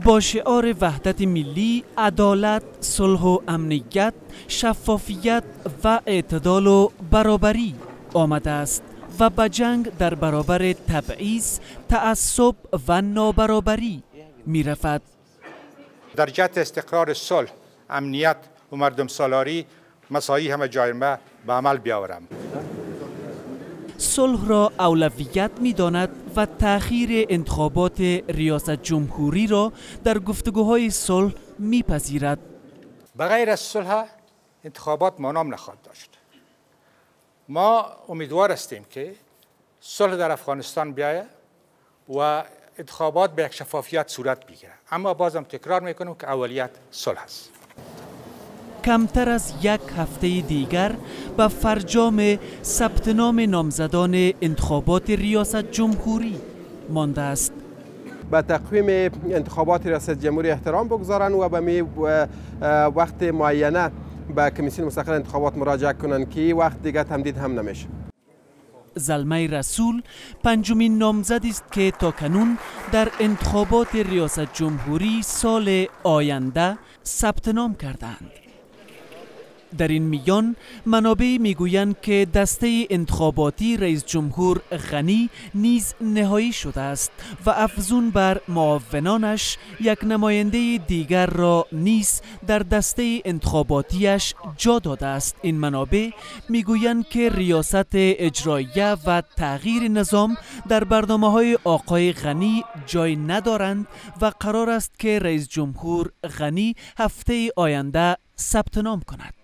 با شعار وحدت ملی، عدالت، صلح و امنیت، شفافیت و اعتدال و برابری آمده است و به جنگ در برابر تبعیض، تعصب و نابرابری می رفت. در جهت استقرار صلح، امنیت و مردم سالاری مساعی همه جای ما به عمل بیاورم. صلح را اولویت می داند و تأخیر انتخابات ریاست جمهوری را در گفتگوهای صلح می پذیرد. بغیر از صلح انتخابات مانام نخواهد داشت. ما امیدوار هستیم که صلح در افغانستان بیاید و انتخابات به یک شفافیت صورت بگیرد، اما بازم تکرار میکنم که اولیت صلح است. کمتر از یک هفته دیگر به فرجام ثبت نام نامزدان انتخابات ریاست جمهوری مانده است. به تقویم انتخابات ریاست جمهوری احترام بگذارند و به وقت معینه به کمیسیون مستقل انتخابات مراجعه کنند که وقت دیگر تمدید هم نمیشه. زلمه رسول پنجمین نامزدی است که تاکنون در انتخابات ریاست جمهوری سال آینده ثبت نام کردند. در این میان منابع میگویند که دسته انتخاباتی رئیس جمهور غنی نیز نهایی شده است و افزون بر معاونانش یک نماینده دیگر را نیز در دسته انتخاباتیش جا داده است. این منابع میگویند که ریاست اجراییه و تغییر نظام در برنامه‌های آقای غنی جای ندارند و قرار است که رئیس جمهور غنی هفته آینده ثبت نام کند.